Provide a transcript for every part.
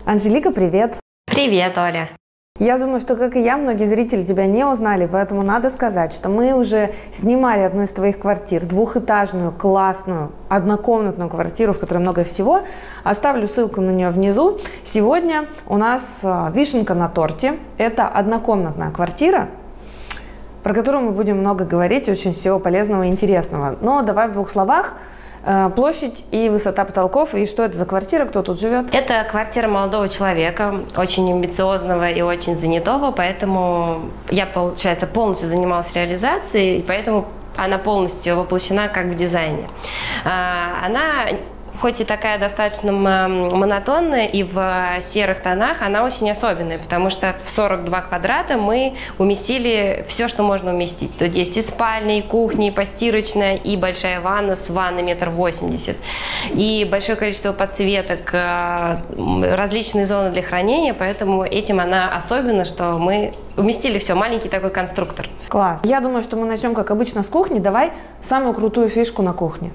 Анжелика, привет! Привет, Оля! Я думаю, что, как и я, многие зрители тебя не узнали, поэтому надо сказать, что мы уже снимали одну из твоих квартир, двухэтажную, классную, однокомнатную квартиру, в которой много всего. Оставлю ссылку на нее внизу. Сегодня у нас вишенка на торте. Это однокомнатная квартира, про которую мы будем много говорить, очень всего полезного и интересного. Но давай в двух словах. Площадь и высота потолков, и что это за квартира, кто тут живет? Это квартира молодого человека, очень амбициозного и очень занятого, поэтому я, получается, полностью занималась реализацией, и поэтому она полностью воплощена как в дизайне. Она хоть и такая достаточно монотонная и в серых тонах, она очень особенная, потому что в 42 квадрата мы уместили все, что можно уместить. Тут есть и спальня, и кухня, и постирочная, и большая ванна с ванной 1,80 м, и большое количество подсветок, различные зоны для хранения, поэтому этим она особенна, что мы уместили все, маленький такой конструктор. Класс. Я думаю, что мы начнем, как обычно, с кухни. Давай самую крутую фишку на кухне.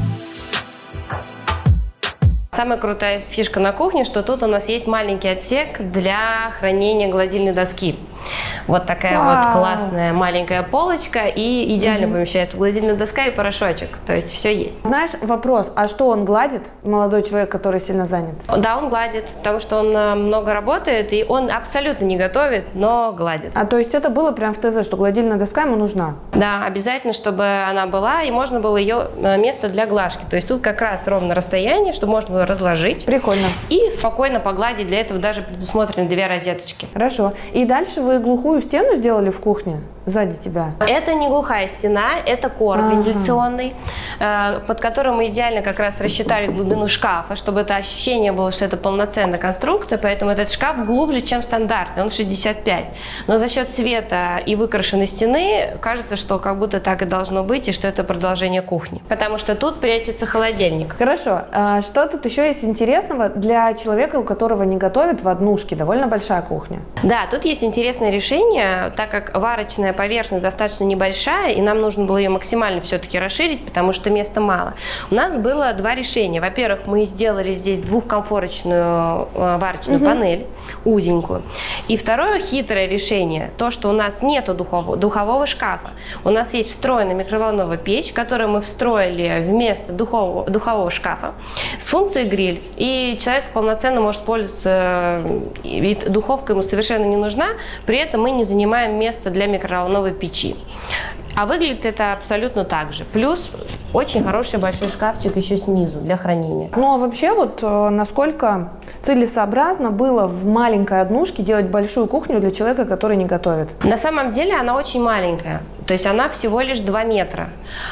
Самая крутая фишка на кухне, что тут у нас есть маленький отсек для хранения гладильной доски. Вот такая вот классная маленькая полочка, и идеально помещается гладильная доска и порошочек, то есть все есть. Знаешь, вопрос, а что он гладит, молодой человек, который сильно занят? Да, он гладит, потому что он много работает, и он абсолютно не готовит, но гладит. А то есть это было прям в ТЗ, что гладильная доска ему нужна? Да, обязательно, чтобы она была, и можно было ее место для глажки. То есть тут как раз ровно расстояние, чтобы можно было разложить. Прикольно. И спокойно погладить. Для этого даже предусмотрены 2 розеточки. Хорошо. И дальше вы глухую стену сделали в кухне сзади тебя? Это не глухая стена, это короб вентиляционный, под которым мы идеально как раз рассчитали глубину шкафа, чтобы это ощущение было, что это полноценная конструкция, поэтому этот шкаф глубже, чем стандартный, он 65. Но за счет света и выкрашенной стены кажется, что как будто так и должно быть, и что это продолжение кухни, потому что тут прячется холодильник. Хорошо. Что тут еще есть интересного для человека, у которого не готовят в однушке? Довольно большая кухня. Да, тут есть интересное решение, так как варочная поверхность достаточно небольшая, и нам нужно было ее максимально все-таки расширить, потому что места мало. У нас было 2 решения. Во-первых, мы сделали здесь двухкомфорочную варочную панель, узенькую. И второе хитрое решение, то, что у нас нету духового шкафа. У нас есть встроенная микроволновая печь, которую мы встроили вместо духового шкафа с функцией гриль. И человек полноценно может пользоваться, и духовка ему совершенно не нужна, при этом мы не занимаем место для микроволновой печи. А выглядит это абсолютно так же. Плюс очень хороший большой шкафчик еще снизу для хранения. Ну а вообще вот насколько целесообразно было в маленькой однушке делать большую кухню для человека, который не готовит? На самом деле она очень маленькая. То есть она всего лишь 2 метра.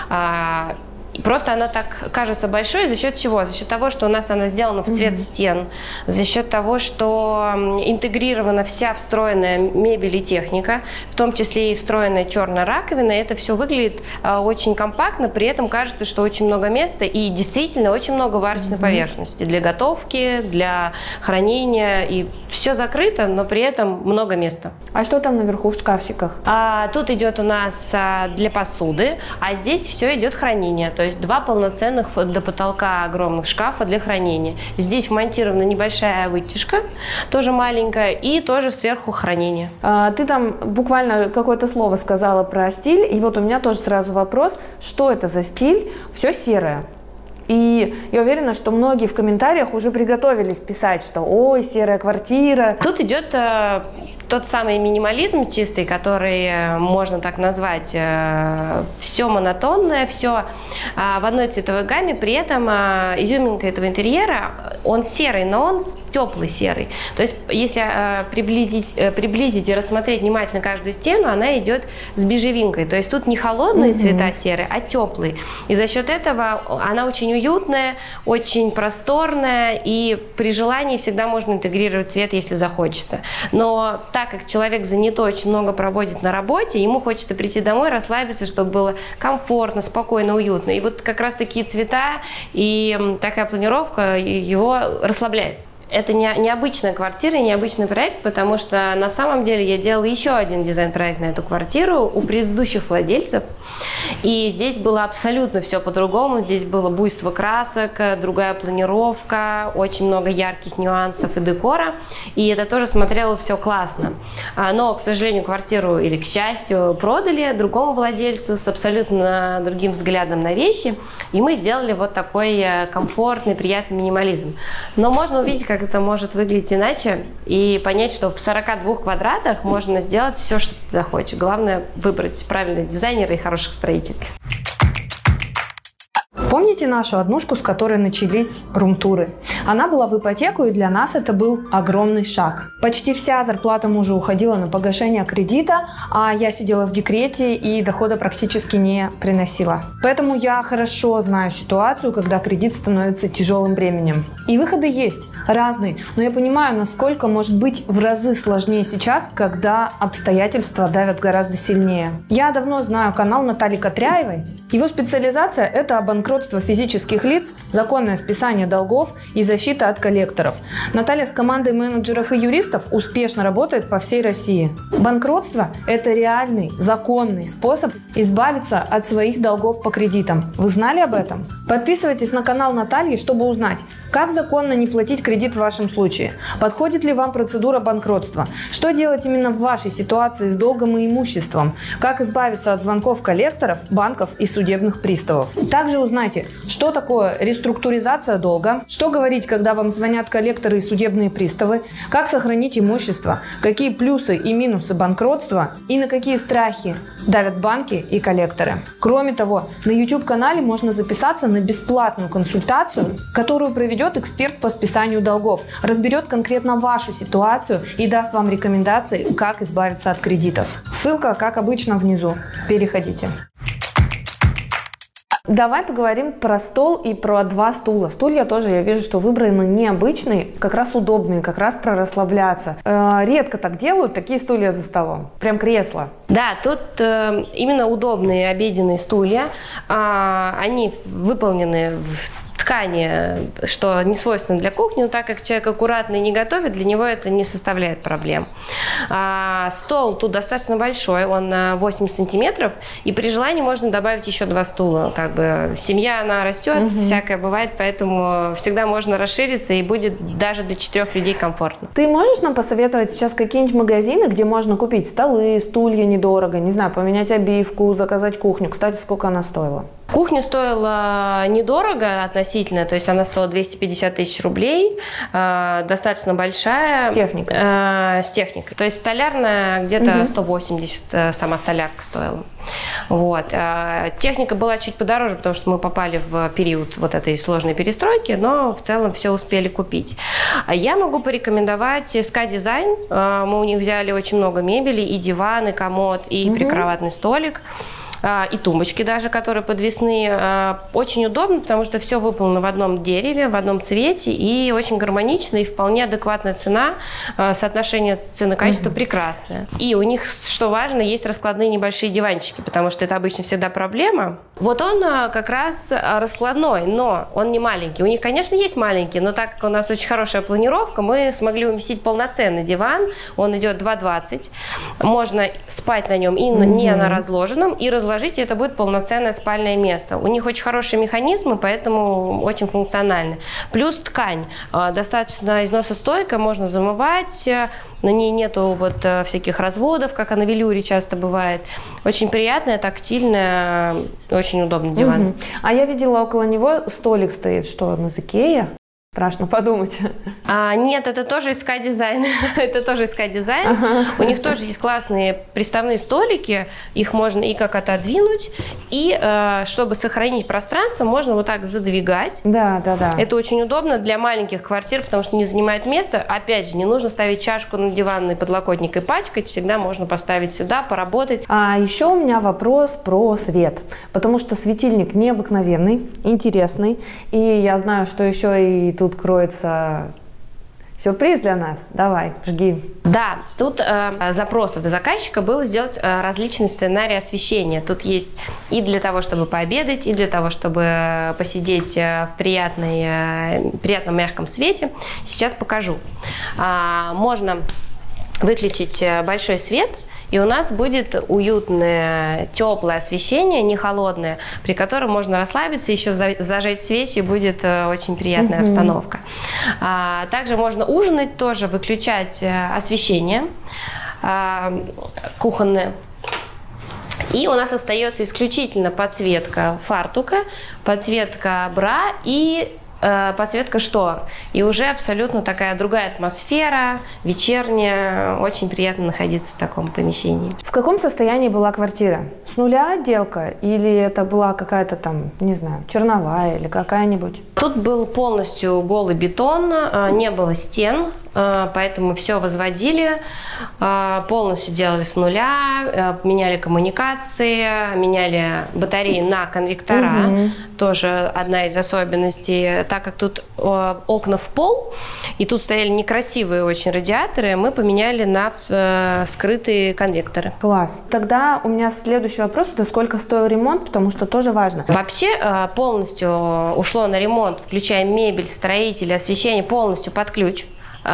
Просто она так кажется большой за счет чего? За счет того, что у нас она сделана в цвет стен, за счет того, что интегрирована вся встроенная мебель и техника, в том числе и встроенная черная раковина. Это все выглядит очень компактно, при этом кажется, что очень много места и действительно очень много варочной поверхности для готовки, для хранения. И все закрыто, но при этом много места. А что там наверху в шкафчиках? Тут идет у нас для посуды, а здесь все идет хранение. То есть 2 полноценных до потолка огромных шкафа для хранения. Здесь вмонтирована небольшая вытяжка, тоже маленькая, и тоже сверху хранение. Ты там буквально какое-то слово сказала про стиль, и вот у меня тоже сразу вопрос, что это за стиль? Все серое. И я уверена, что многие в комментариях уже приготовились писать, что ой, серая квартира. Тут идет тот самый минимализм чистый, который можно так назвать. Все монотонное, все в одной цветовой гамме. При этом изюминка этого интерьера, он серый, но он теплый серый. То есть если приблизить и рассмотреть внимательно каждую стену, она идет с бежевинкой. То есть тут не холодные цвета серые, а теплые. И за счет этого она очень уютная, очень просторная, и при желании всегда можно интегрировать цвет, если захочется. Но так как человек занятой, очень много проводит на работе, ему хочется прийти домой, расслабиться, чтобы было комфортно, спокойно, уютно. И вот как раз такие цвета и такая планировка его расслабляет. это необычная квартира, необычный проект, потому что на самом деле я делала еще один дизайн-проект на эту квартиру у предыдущих владельцев. И здесь было абсолютно все по-другому. Здесь было буйство красок, другая планировка, очень много ярких нюансов и декора. И это тоже смотрело все классно. Но, к сожалению, квартиру, или к счастью, продали другому владельцу с абсолютно другим взглядом на вещи. И мы сделали вот такой комфортный, приятный минимализм. Но можно увидеть, как это может выглядеть иначе, и понять, что в 42 квадратах можно сделать все, что ты захочешь. Главное выбрать правильных дизайнеров и хороших строителей. Помните нашу однушку, с которой начались рум-туры? Она была в ипотеку, и для нас это был огромный шаг. Почти вся зарплата мужа уходила на погашение кредита, а я сидела в декрете и дохода практически не приносила. Поэтому я хорошо знаю ситуацию, когда кредит становится тяжелым бременем. И выходы есть, разные, но я понимаю, насколько может быть в разы сложнее сейчас, когда обстоятельства давят гораздо сильнее. Я давно знаю канал Натальи Котряевой. Его специализация – это банкротство физических лиц, законное списание долгов и защита от коллекторов. Наталья с командой менеджеров и юристов успешно работает по всей России. Банкротство – это реальный, законный способ избавиться от своих долгов по кредитам. Вы знали об этом? Подписывайтесь на канал Натальи, чтобы узнать, как законно не платить кредит в вашем случае, подходит ли вам процедура банкротства, что делать именно в вашей ситуации с долгом и имуществом, как избавиться от звонков коллекторов, банков и судебных приставов. Также узнайте, что такое реструктуризация долга, что говорить, когда вам звонят коллекторы и судебные приставы, как сохранить имущество, какие плюсы и минусы банкротства и на какие страхи давят банки и коллекторы. Кроме того, на YouTube-канале можно записаться на бесплатную консультацию, которую проведет эксперт по списанию долгов, разберет конкретно вашу ситуацию и даст вам рекомендации, как избавиться от кредитов. Ссылка, как обычно, внизу. Переходите. Давай поговорим про стол и про два стула. Стулья тоже, я вижу, что выбраны необычные, как раз удобные, как раз про расслабляться. Редко так делают, такие стулья за столом. Прям кресло. Да, тут именно удобные обеденные стулья. Они выполнены в ткани, что не свойственно для кухни, но так как человек аккуратно и не готовит, для него это не составляет проблем. Стол тут достаточно большой, он 80 сантиметров, и при желании можно добавить еще 2 стула. Как бы семья, она растет, всякое бывает, поэтому всегда можно расшириться, и будет даже для 4 людей комфортно. Ты можешь нам посоветовать сейчас какие-нибудь магазины, где можно купить столы, стулья недорого, не знаю, поменять обивку, заказать кухню? Кстати, сколько она стоила? Кухня стоила недорого относительно, то есть она стоила 250 тысяч рублей, достаточно большая. С техникой? С техникой. То есть столярная где-то 180 сама столярка стоила. Вот. Техника была чуть подороже, потому что мы попали в период вот этой сложной перестройки, но в целом все успели купить. Я могу порекомендовать SK Design. Мы у них взяли очень много мебели, и диван, и комод, и прикроватный столик. И тумбочки даже, которые подвесные. Очень удобно, потому что все выполнено в одном дереве, в одном цвете, и очень гармонично, и вполне адекватная цена. Соотношение цены-качества прекрасное. И у них, что важно, есть раскладные небольшие диванчики, потому что это обычно всегда проблема. Вот он как раз раскладной, но он не маленький. У них, конечно, есть маленький, но так как у нас очень хорошая планировка, мы смогли уместить полноценный диван. Он идет 2,20. Можно спать на нем и не на разложенном, и разложить, и это будет полноценное спальное место. У них очень хорошие механизмы, поэтому очень функционально. Плюс ткань достаточно износостойкая, можно замывать, на ней нету вот всяких разводов, как на велюре часто бывает. Очень приятная, тактильная, очень удобный диван. А я видела, около него столик стоит, что, на Икее? Страшно подумать. Нет, это тоже SK Design. Это тоже SK Design. У них тоже есть классные приставные столики. Их можно и как отодвинуть, и чтобы сохранить пространство, можно вот так задвигать. Да. Это очень удобно для маленьких квартир, потому что не занимает места. Опять же, не нужно ставить чашку на диванный подлокотник и пачкать. Всегда можно поставить сюда, поработать. А еще у меня вопрос про свет. Потому что светильник необыкновенный, интересный. И я знаю, что еще и тут кроется Сюрприз для нас. Давай, жги. Да, тут запросов заказчика было сделать различные сценарии освещения. Тут есть и для того, чтобы пообедать, и для того, чтобы посидеть в приятном мягком свете. Сейчас покажу. Можно выключить большой свет, и у нас будет уютное, теплое освещение, не холодное, при котором можно расслабиться, еще зажечь свечи, и будет очень приятная обстановка. Также можно ужинать тоже, выключать освещение кухонное. И у нас остается исключительно подсветка фартука, подсветка бра и подсветка штор. И уже абсолютно такая другая атмосфера, вечерняя. Очень приятно находиться в таком помещении. В каком состоянии была квартира? С нуля отделка? Или это была какая-то там, не знаю, черновая или какая-нибудь? Тут был полностью голый бетон, не было стен, поэтому все возводили, полностью делали с нуля, меняли коммуникации, меняли батареи на конвектора. Тоже одна из особенностей. Так как тут окна в пол, и тут стояли некрасивые очень радиаторы, мы поменяли на скрытые конвекторы. Класс. Тогда у меня следующий вопрос, это сколько стоил ремонт, потому что тоже важно. Вообще полностью ушло на ремонт, включая мебель, строители, освещение, полностью под ключ.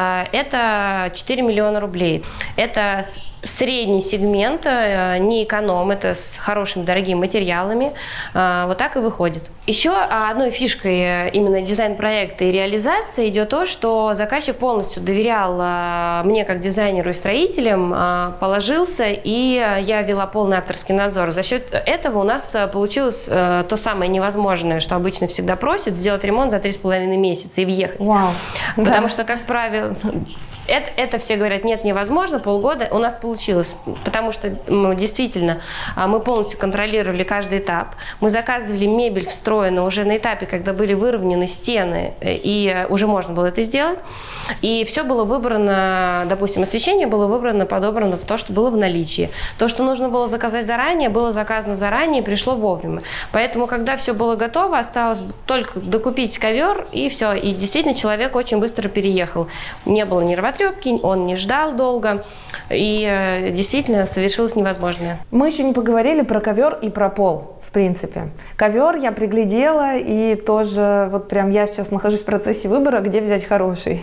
Это 4 миллиона рублей. Это средний сегмент, не эконом, это с хорошими дорогими материалами. Вот так и выходит. Еще одной фишкой именно дизайн-проекта и реализации идет то, что заказчик полностью доверял мне как дизайнеру и строителям, положился, и я вела полный авторский надзор. За счет этого у нас получилось то самое невозможное, что обычно всегда просят, сделать ремонт за 3,5 месяца и въехать. Вау. Потому что, как правило, это все говорят, нет, невозможно, полгода. У нас получилось, потому что действительно мы полностью контролировали каждый этап. Мы заказывали мебель встроенную уже на этапе, когда были выровнены стены, и уже можно было это сделать. И все было выбрано, допустим, освещение было выбрано, подобрано в то, что было в наличии. То, что нужно было заказать заранее, было заказано заранее и пришло вовремя. Поэтому, когда все было готово, осталось только докупить ковер, и все. И действительно человек очень быстро переехал. Не было нервотрепки, он не ждал долго, и действительно совершилось невозможное. Мы еще не поговорили про ковер и про пол, в принципе. Ковер я приглядела, и тоже вот прям я сейчас нахожусь в процессе выбора, где взять хороший.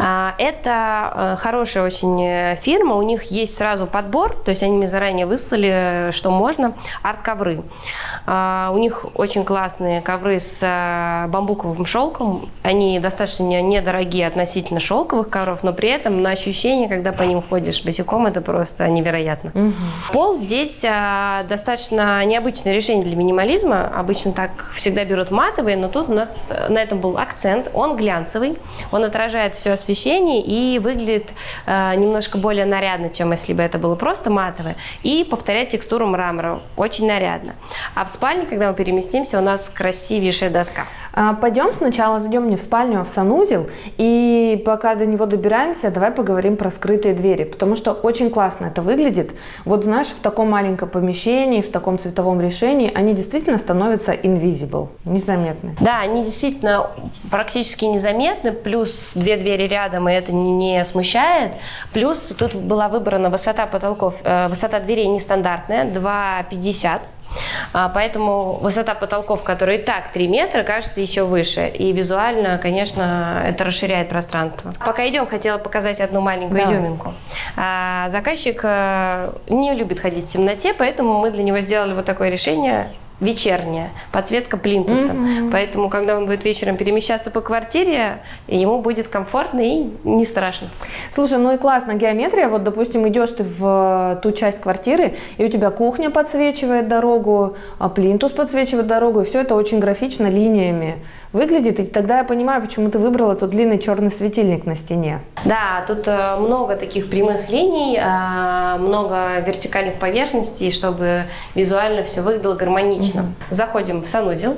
Это хорошая очень фирма, у них есть сразу подбор, то есть они мне заранее выслали, что можно, арт-ковры. У них очень классные ковры с бамбуковым шелком, они достаточно недорогие относительно шелковых ковров, но при этом на ощущение, когда по ним ходишь босиком, это просто невероятно. Пол здесь достаточно необычное решение для минимализма, обычно так всегда берут матовые, но тут у нас на этом был акцент, он глянцевый, он отражает все освещение и выглядит немножко более нарядно, чем если бы это было просто матовое, и повторяет текстуру мрамора. Очень нарядно. А в спальне, когда мы переместимся, у нас красивейшая доска. Пойдем сначала, зайдем не в спальню, а в санузел, и пока до него добираемся, давай поговорим про скрытые двери, потому что очень классно это выглядит. Вот знаешь, в таком маленьком помещении, в таком цветовом решении они действительно становятся invisible, незаметны. Да, они действительно практически незаметны, плюс две двери рядом, и это не смущает. Плюс тут была выбрана высота потолков, высота дверей нестандартная, 2,50. Поэтому высота потолков, которые и так 3 метра, кажется еще выше. И визуально, конечно, это расширяет пространство. Пока идем, хотела показать одну маленькую изюминку. Заказчик не любит ходить в темноте, поэтому мы для него сделали вот такое решение. Вечерняя подсветка плинтуса. Поэтому, когда он будет вечером перемещаться по квартире, ему будет комфортно и не страшно. Слушай, ну и классно геометрия. Вот, допустим, идешь ты в ту часть квартиры, и у тебя кухня подсвечивает дорогу, плинтус подсвечивает дорогу, и все это очень графично линиями выглядит. И тогда я понимаю, почему ты выбрала тот длинный черный светильник на стене. Да, тут много таких прямых линий, много вертикальных поверхностей, чтобы визуально все выглядело гармонично. Заходим в санузел.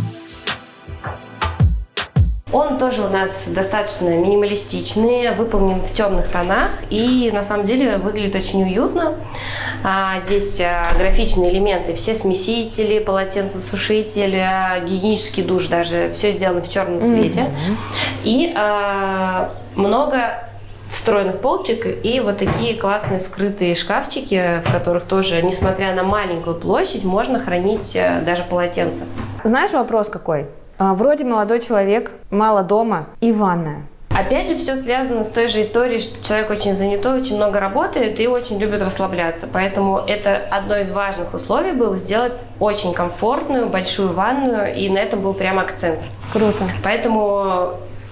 Он тоже у нас достаточно минималистичный, выполнен в темных тонах и на самом деле выглядит очень уютно. Здесь графичные элементы, все смесители, полотенцесушитель, гигиенический душ даже, все сделано в черном цвете. И много встроенных полочек и вот такие классные скрытые шкафчики, в которых тоже, несмотря на маленькую площадь, можно хранить даже полотенца. Знаешь, вопрос какой? Вроде молодой человек, мало дома и ванная. Опять же, все связано с той же историей, что человек очень занятой, очень много работает и очень любит расслабляться. Поэтому это одно из важных условий было сделать очень комфортную, большую ванную, и на этом был прям акцент. Круто. Поэтому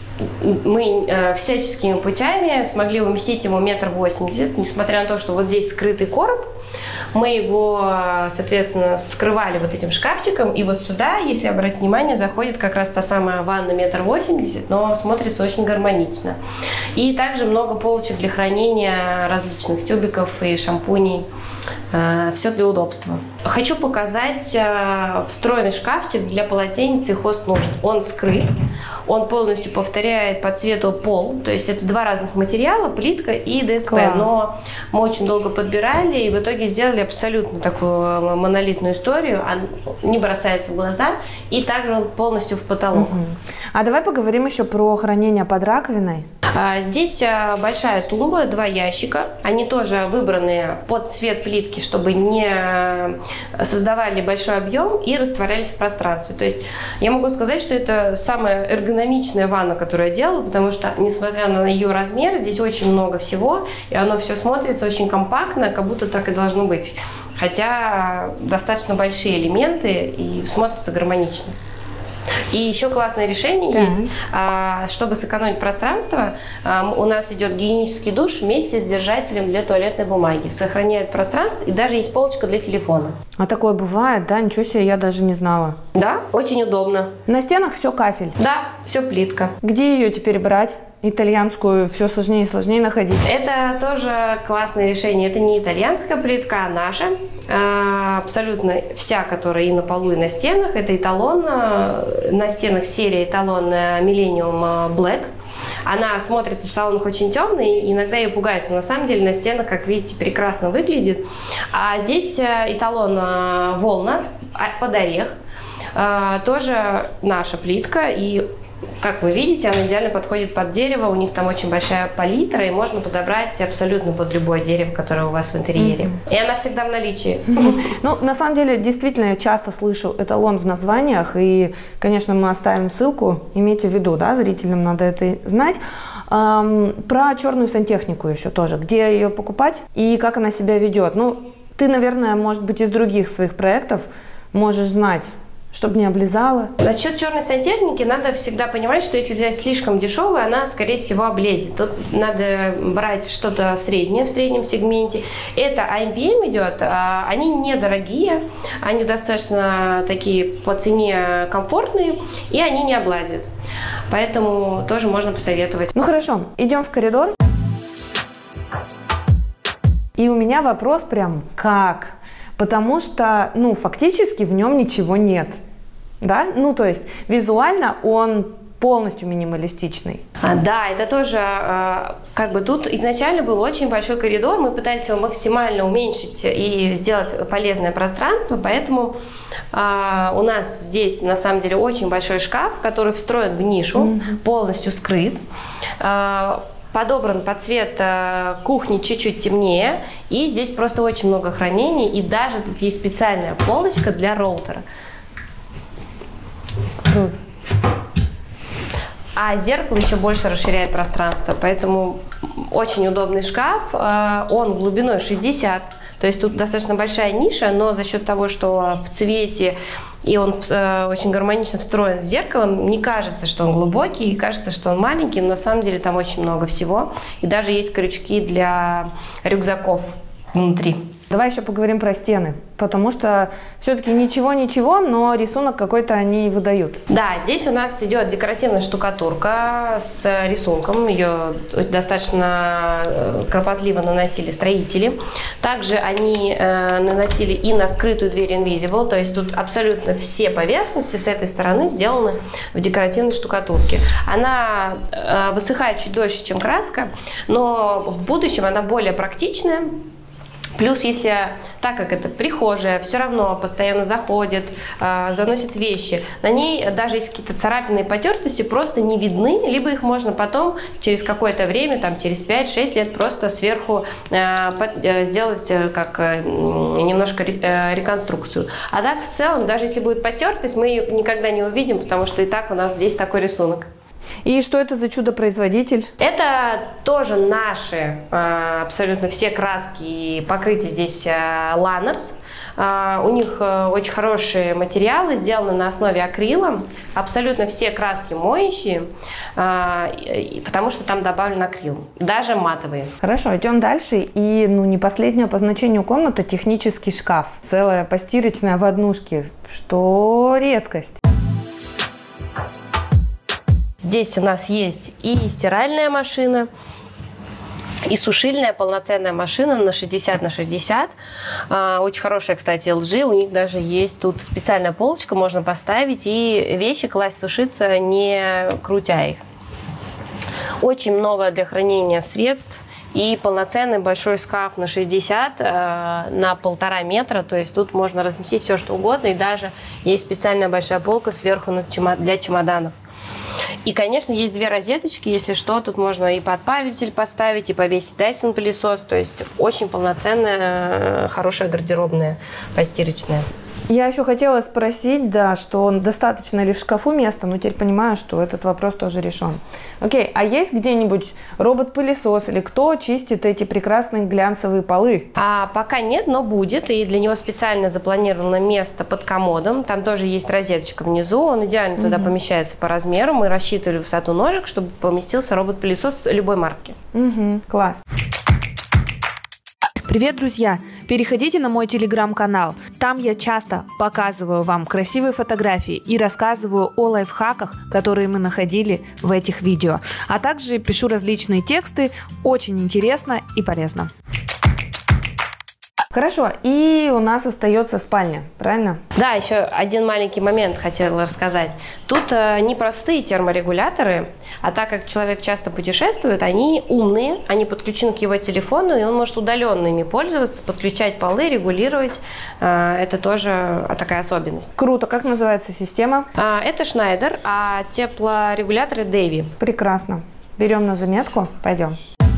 мы всяческими путями смогли уместить ему 1,80 м, несмотря на то, что вот здесь скрытый короб. Мы его, соответственно, скрывали вот этим шкафчиком, и вот сюда, если обратить внимание, заходит как раз та самая ванна 1,80 м, но смотрится очень гармонично. И также много полочек для хранения различных тюбиков и шампуней. Все для удобства. Хочу показать встроенный шкафчик для полотенец и хознужд. Он скрыт, он полностью повторяет по цвету пол, то есть это два разных материала, плитка и ДСП. Класс. Но мы очень долго подбирали и в итоге сделали абсолютно такую монолитную историю, он не бросается в глаза, и также он полностью в потолок. А давай поговорим еще про хранение под раковиной. Здесь большая тумба, 2 ящика. Они тоже выбраны под цвет плитки, чтобы не создавали большой объем и растворялись в пространстве. То есть я могу сказать, что это самая эргономичная ванна, которую я делала, потому что, несмотря на ее размер, здесь очень много всего, и оно все смотрится очень компактно, как будто так и должно быть. Хотя достаточно большие элементы и смотрится гармонично. И еще классное решение есть, чтобы сэкономить пространство, у нас идет гигиенический душ вместе с держателем для туалетной бумаги. Сохраняет пространство, и даже есть полочка для телефона. А такое бывает, да? Ничего себе, я даже не знала. Да, очень удобно. На стенах все кафель. Да, все плитка. Где ее теперь брать? Итальянскую все сложнее и сложнее находить. Это тоже классное решение. Это не итальянская плитка, а наша. Абсолютно вся, которая и на полу, и на стенах. Это эталон. На стенах серия эталон Millennium Black. Она смотрится в салонах очень темной, и иногда ее пугается. На самом деле на стенах, как видите, прекрасно выглядит. А здесь эталон Walnut под орех. Тоже наша плитка. И как вы видите, она идеально подходит под дерево, у них там очень большая палитра, и можно подобрать абсолютно под любое дерево, которое у вас в интерьере. И она всегда в наличии. Ну, на самом деле, действительно, я часто слышу эталон в названиях, и, конечно, мы оставим ссылку, имейте в виду, да, зрителям надо это знать. Про черную сантехнику еще тоже, где ее покупать и как она себя ведет. Ну, ты, наверное, может быть, из других своих проектов можешь знать, чтобы не облизала. Насчет черной сантехники надо всегда понимать, что если взять слишком дешевую, она, скорее всего, облезет. Тут надо брать что-то среднее, в среднем сегменте. Это IMPM идет, они недорогие, они достаточно такие по цене комфортные, и они не облазят. Поэтому тоже можно посоветовать. Ну хорошо, идем в коридор. И у меня вопрос прям как? Потому что, ну, фактически в нем ничего нет, да? Ну, то есть визуально он полностью минималистичный. Да, это тоже, как бы тут изначально был очень большой коридор, мы пытались его максимально уменьшить и сделать полезное пространство, поэтому у нас здесь на самом деле очень большой шкаф, который встроен в нишу, полностью скрыт. Подобран под цвет кухни чуть-чуть темнее, и здесь просто очень много хранений, и даже тут есть специальная полочка для роутера. А зеркало еще больше расширяет пространство, поэтому очень удобный шкаф, он глубиной 60, то есть тут достаточно большая ниша, но за счет того, что в цвете и он очень гармонично встроен с зеркалом, не кажется, что он глубокий, кажется, что он маленький, но на самом деле там очень много всего. И даже есть крючки для рюкзаков внутри. Давай еще поговорим про стены, потому что все-таки ничего-ничего, но рисунок какой-то они выдают. Да, здесь у нас идет декоративная штукатурка с рисунком, ее достаточно кропотливо наносили строители. Также они наносили и на скрытую дверь Invisible, то есть тут абсолютно все поверхности с этой стороны сделаны в декоративной штукатурке. Она высыхает чуть дольше, чем краска, но в будущем она более практичная. Плюс, если, так как это прихожая, все равно постоянно заходит, заносит вещи, на ней даже если какие-то царапины и потертости просто не видны, либо их можно потом через какое-то время, там, через 5-6 лет просто сверху сделать как немножко реконструкцию. А так в целом, даже если будет потертость, мы ее никогда не увидим, потому что и так у нас здесь такой рисунок. И что это за чудо-производитель? Это тоже наши абсолютно все краски и покрытия здесь Lanners. У них очень хорошие материалы, сделаны на основе акрила. Абсолютно все краски моющие, потому что там добавлен акрил, даже матовые. Хорошо, идем дальше. И не последняя по значению комната — технический шкаф. Целая постирочная в однушке, что редкость. Здесь у нас есть и стиральная машина, и сушильная полноценная машина на 60×60. Очень хорошая, кстати, LG. У них даже есть тут специальная полочка, можно поставить и вещи класть сушиться, не крутя их. Очень много для хранения средств. И полноценный большой шкаф на 60 на 1,5 метра. То есть тут можно разместить все, что угодно. И даже есть специальная большая полка сверху для чемоданов. И, конечно, есть две розеточки, если что, тут можно и подпариватель поставить, и повесить Dyson пылесос, то есть очень полноценная, хорошая гардеробная, постирочная. Я еще хотела спросить, да, что достаточно ли в шкафу места, но теперь понимаю, что этот вопрос тоже решен. Окей, а есть где-нибудь робот-пылесос или кто чистит эти прекрасные глянцевые полы? Пока нет, но будет, и для него специально запланировано место под комодом, там тоже есть розеточка внизу, он идеально туда помещается по размеру, мы рассчитывали высоту ножек, чтобы поместился робот-пылесос любой марки. Класс. Привет, друзья! Переходите на мой телеграм-канал. Там я часто показываю вам красивые фотографии и рассказываю о лайфхаках, которые мы находили в этих видео. А также пишу различные тексты. Очень интересно и полезно. Хорошо, и у нас остается спальня, правильно? Да, еще один маленький момент хотела рассказать. Тут непростые терморегуляторы, а так как человек часто путешествует, они умные, они подключены к его телефону, и он может удаленно ими пользоваться, подключать полы, регулировать. Это тоже такая особенность. Круто. Как называется система? Это Schneider, а теплорегуляторы Davey. Прекрасно. Берем на заметку. Пойдем.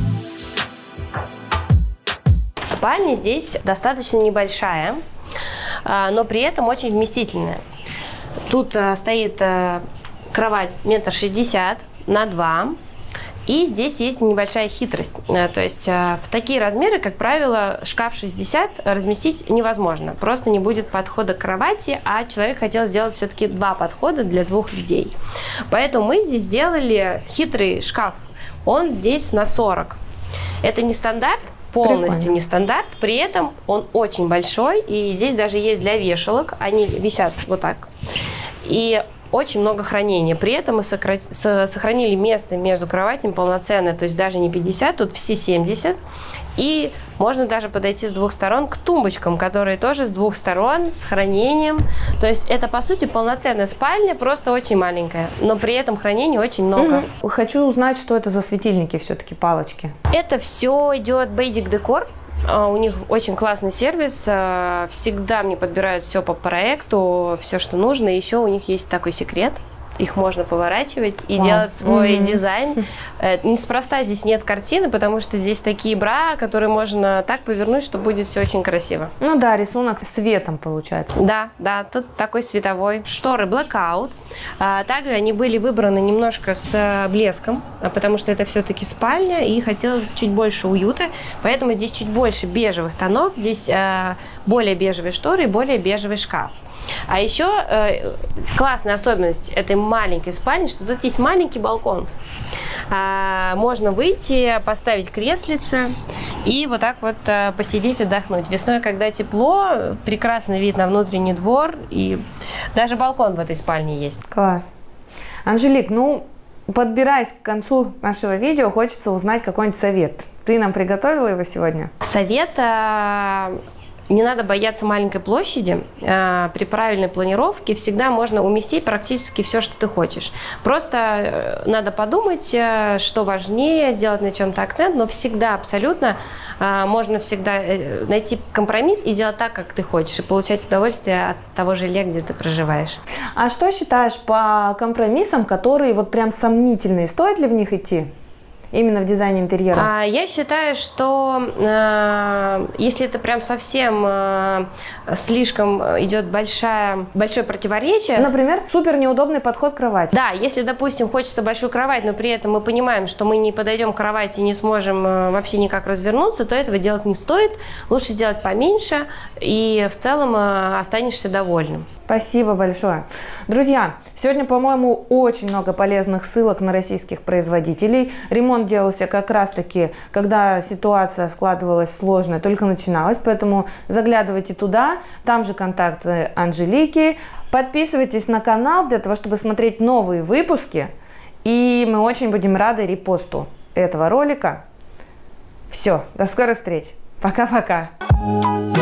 Спальня здесь достаточно небольшая, но при этом очень вместительная. Тут стоит кровать 1,60 м на 2 м. И здесь есть небольшая хитрость. То есть в такие размеры, как правило, шкаф 60 разместить невозможно. Просто не будет подхода к кровати, а человек хотел сделать все-таки 2 подхода для 2 людей. Поэтому мы здесь сделали хитрый шкаф. Он здесь на 40. Это не стандарт. Полностью не стандарт, при этом он очень большой, и здесь даже есть для вешалок, они висят вот так, и очень много хранения. При этом мы сохранили место между кроватями полноценное, то есть даже не 50, тут все 70, и можно даже подойти с 2 сторон к тумбочкам, которые тоже с 2 сторон, с хранением. То есть это, по сути, полноценная спальня, просто очень маленькая, но при этом хранения очень много. Хочу узнать, что это за светильники все-таки, палочки. Это все идет Basic Decor. У них очень классный сервис, всегда мне подбирают все по проекту, все, что нужно. Еще у них есть такой секрет. Их можно поворачивать и делать свой дизайн. Неспроста здесь нет картины, потому что здесь такие бра, которые можно так повернуть, что будет все очень красиво. Ну да, рисунок светом получается. Да, тут такой световой. Шторы Blackout. Также они были выбраны немножко с блеском, потому что это все-таки спальня, и хотелось чуть больше уюта. Поэтому здесь чуть больше бежевых тонов. Здесь более бежевые шторы и более бежевый шкаф. А еще классная особенность этой маленькой спальни, что тут есть маленький балкон. Можно выйти, поставить креслице и вот так вот посидеть, отдохнуть. Весной, когда тепло, прекрасный вид на внутренний двор, и даже балкон в этой спальне есть. Класс. Анжелик, подбираясь к концу нашего видео, хочется узнать какой-нибудь совет. Ты нам приготовила его сегодня? Совет... не надо бояться маленькой площади. При правильной планировке всегда можно уместить практически все, что ты хочешь. Просто надо подумать, что важнее, сделать на чем-то акцент, но всегда, абсолютно, можно всегда найти компромисс и делать так, как ты хочешь, и получать удовольствие от того жилья, где ты проживаешь. А что считаешь по компромиссам, которые вот прям сомнительные? Стоит ли в них идти? Именно в дизайне интерьера? Я считаю, что если это прям совсем слишком идет большое противоречие. Например, супер неудобный подход к кровати. Да, если, допустим, хочется большую кровать, но при этом мы понимаем, что мы не подойдем к кровати и не сможем вообще никак развернуться, то этого делать не стоит. Лучше сделать поменьше, и в целом останешься довольным. Спасибо большое. Друзья, сегодня, по-моему, очень много полезных ссылок на российских производителей. Ремонт делался как раз-таки, когда ситуация складывалась сложная, только начиналась, поэтому заглядывайте туда, там же контакты Анжелики. Подписывайтесь на канал для того, чтобы смотреть новые выпуски, и мы очень будем рады репосту этого ролика. Все, до скорых встреч. Пока-пока.